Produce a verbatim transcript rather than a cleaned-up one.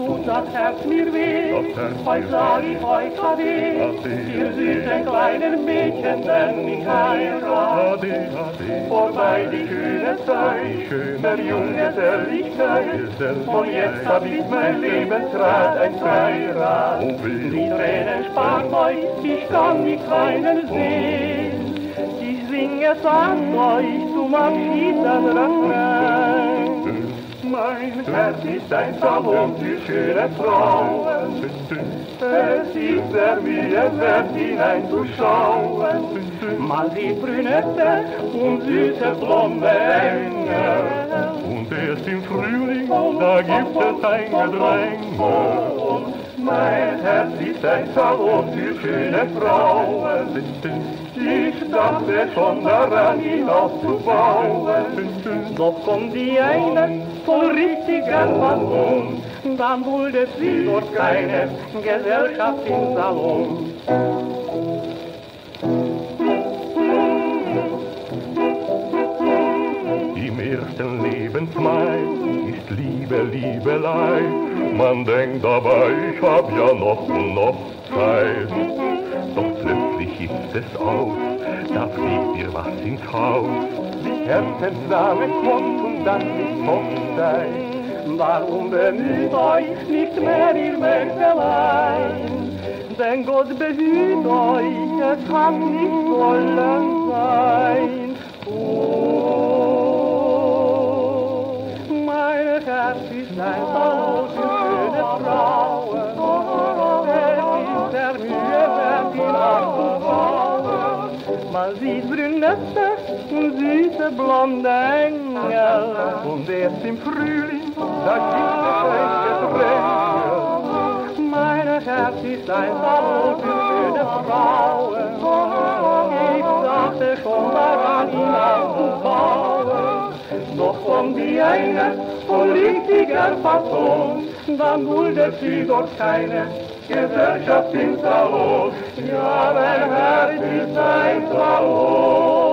tut das Herz mir weh. Heut sag ich euch Ade, ihr süßen kleinen Mädchen, denn ich heirat. Ade, ade, vorbei die schöne Zeit, der Junggeselligkeit. Und jetzt hab ich mein Lebensrad, ein Freirad. Die Tränen spart euch, ich kann nicht weinen sehen. Ich singe es an euch zum Abschied ein Refrain. Mein Herz ist ein Salon für schöne Frauen. Es ist sehr wie es wert hineinzuschauen. Man sieht Brünette und süße blonde Engel. und erst im Frühling, da gibt es ein Gedränge. Mein Herz ist ein Salon für schöne Frauen. Ich dachte schon daran, ihn aufzubauen. Doch kommt die eine voll richtiger Fassung, dann duldet sie dort keine Gesellschaft im Salon. Im ersten Lebensmai ist Liebe, Liebelei. Man denkt dabei, ich hab ja noch und noch Zeit. Doch plötzlich ist es aus, da fliegt dir was ins Haus. Die Herzensname kommt und dann ist Hochzeit. Warum bemüht euch nicht mehr, ihr Mägdelein? Denn Gott behüt euch, es kann nicht wollen sein. Oh, mein Herz ist ein Salon für schöne Frauen. Es ist der Mühe wert, ihn aufzubauen. Man sieht Brünette und süße blonde Engel. Und erst im Frühling, da gibt es ein Gedränge. Mein Herz ist ein Salon für schöne Frauen. Ich dachte schon daran, ihn aufzubauen. Doch kommt die eine von richtiger Fassung, dann duldet sie dort keine Gesellschaft im Salon. Ja, mein Herz ist ein Salon.